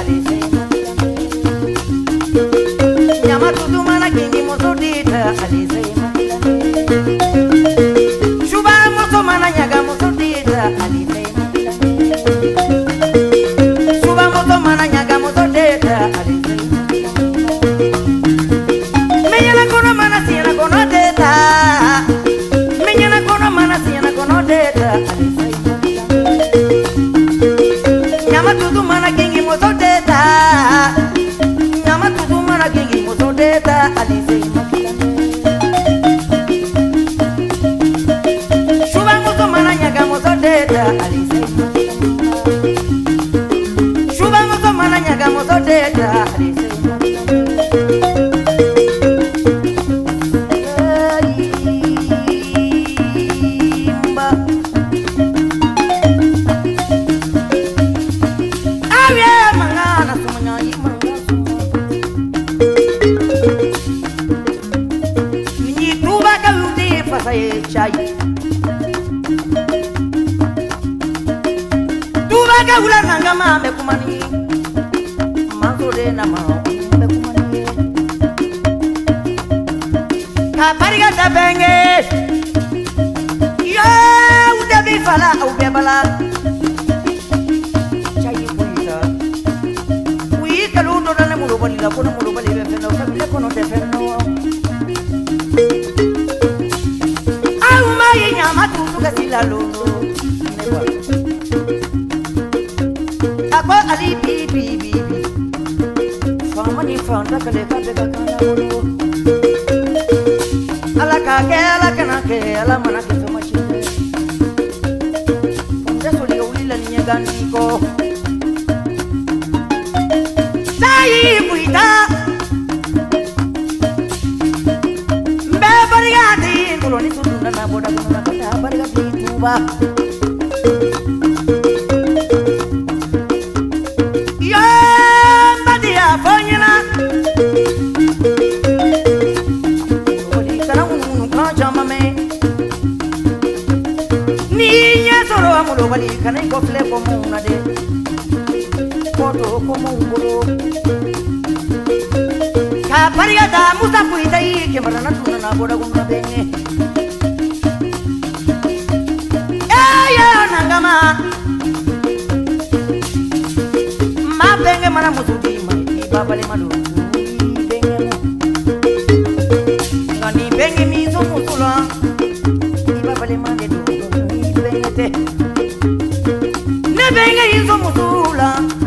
alise nyama tutu mana kingi moso dita alise shuba moso mana nyaga moso dita alise shuba moso mana nyaga moso dita alise menyana kono mana siena kono dita menyana kono mana siena kono dita alise nyama tutu mana kingi moso dita nyama tutu mana kingi moso dita alise shuba moso mana nyaga moso dita alise shuba moso mana nyaga moso dita alise chai tuba ka hula nanga ma me kumani mazore na ma me kumani ka pariga da benge ya ude bi fala au be bala chai buita wi ka lu do na mulo bali la kono mulo bali be feno ka le kono te feno nyama tutu kasila lono ako ali bibi fama ni fanda kale kale kana wono ala kake ala kana ke ala mana ke sama chinde nda soli ulila ni nyagandiko sai buita mbe barigati koloni tuduna na boda na bariga tuba ya badia fonyina odi kana unu ka jama me ni nya soro amulo bali kana ko fle ko muna de foto ko mungulo ka bariga da musa puitai ke marana tuna na boda gumna benge ma benge mana musuti mai babale malu benge ngani benge mi so musula babale mande do benge te ne benge iso musula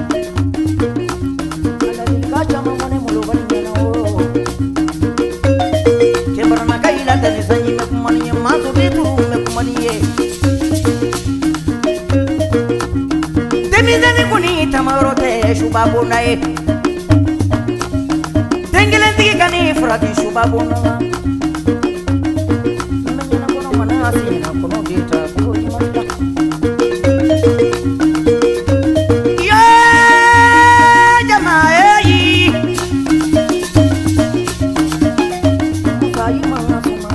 ala dilga chama mone mulo bali na o kembara na kaila tani sanyi me kumani ma so bitu me kumani ye Mizani kuni tamarote shubabuna e Tengele tiki kani frati shubabuna Menyana kono manasi na kono dita kono imanda Ya jamae Mukai mangasuma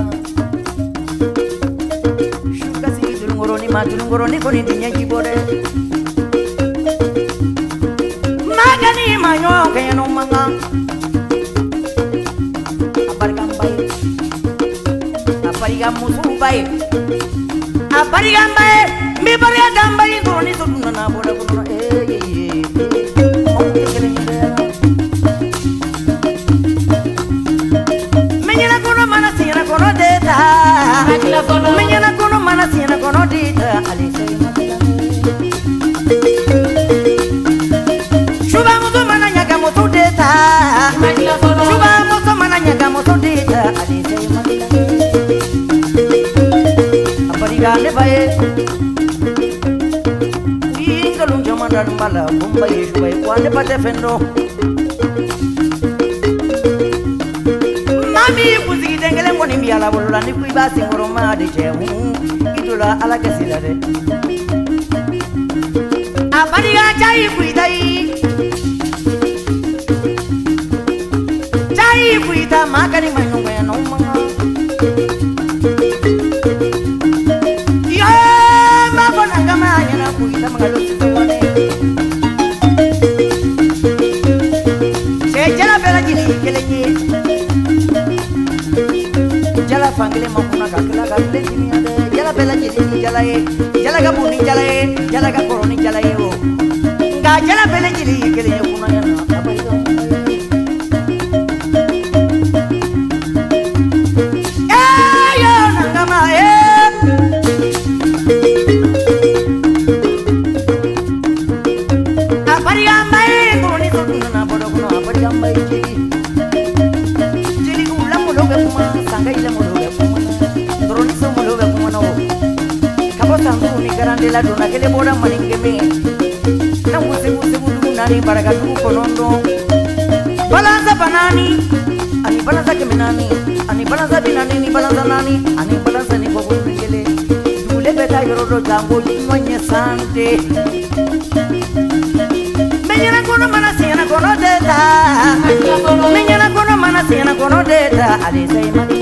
Shuka si dulungoroni ma dulungoroni koni dinya jibore manyo kaya no manga apariga musu bai apariga bai mi bariga dambai koroni to na boda kono menyana kono mana sina kono deta menyana kono mana sina kono deta alise Shuba moto mana nyaga moto deta Shuba moto mana nyaga moto deta alise apariga le bae ingalung jamanda mbala bombai shuba kwande pate fendo mami kuzigi dengele ngoni mbiala bolula ni kuiba singoro ma de chemu itula ala kesila de apariga chai kuidai Kuita makani manunga ya nomanga Ya mabona ngama ya na kuita mangalo tuwane jalaye jalaga buni jalaye jalaga koroni jalaye o nga jala bele jili kele kuna yana abayo yo nangama apariga mai koroni tuna bodo kuno apariga mai jili ulam muloga kuma sanga ila muloga kuma koroni so muloga kuma no kabo sangu ni garande la dona kele boda maningeme na muse nani baraka tu konondo balanza banani ani balanza kemenani ani balanza binani ni balanza nani ani balanza ni bobo ngele dule beta yorodo jango nyonye sante menyana kono mana siana kono deta menyana kono mana siana kono deta ale sai mali